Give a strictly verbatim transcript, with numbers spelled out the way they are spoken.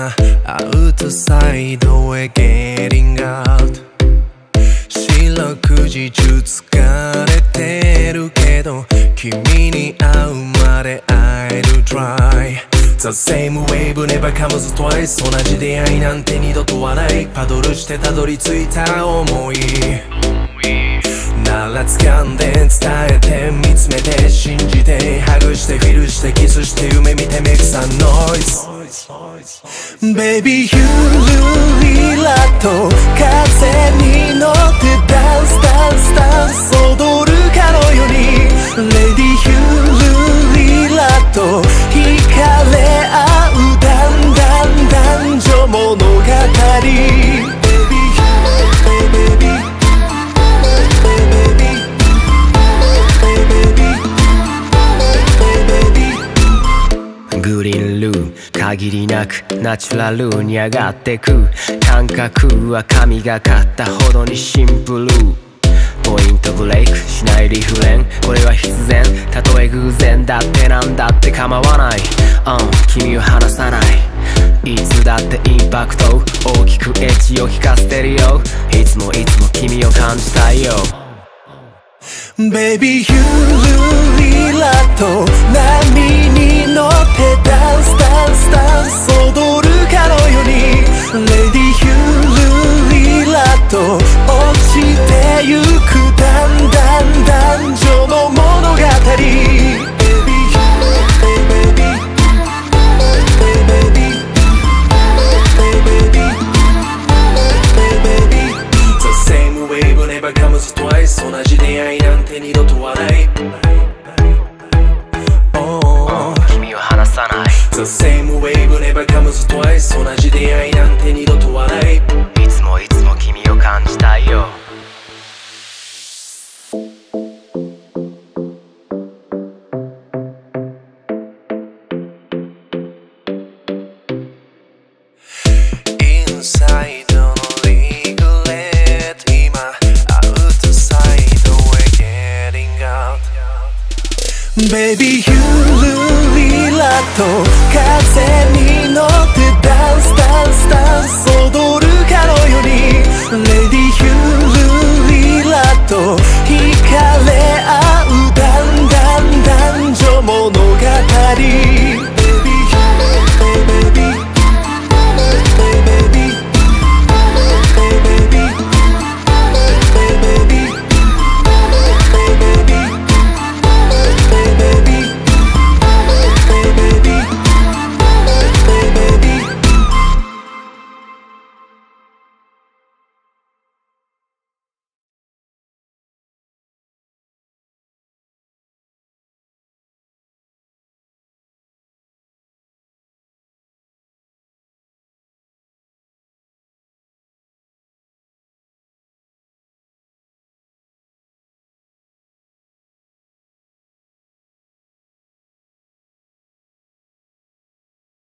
なアウトサイドへゲリングアウト四六時中疲れてるけど君に会うまで I'll try The same wave never comes twice 同じ出会いなんて二度とはないパドルしてたどり着いた想いなら掴んで伝えて見つめて信じてハグしてフィルしてキスして夢見て Make some noise Baby you ゆらと風に乗ってダンスダンスダンス踊るかのように Lady you ゆらと惹かれ合うだんだん男女物語 Baby babyグリーンルーム限りなくナチュラルに上がってく感覚は神がかったほどにシンプルポイントブレイクしないリフレンこれは必然たとえ偶然だってなんだって構わない、うん、君を離さないいつだってインパクト大きくエッジを効かせてるよいつもいつも君を感じたいよBaby you ゆらと波に乗ってダンスダンスダンス踊るかのように Lady you ゆらと落ちてゆくだんだん男女の物語 Baby baby baby baby The same wave never comes twice 同じ出会いなんて二度とはない、oh, 君を離さない The same wave never comes twice 同じ出会い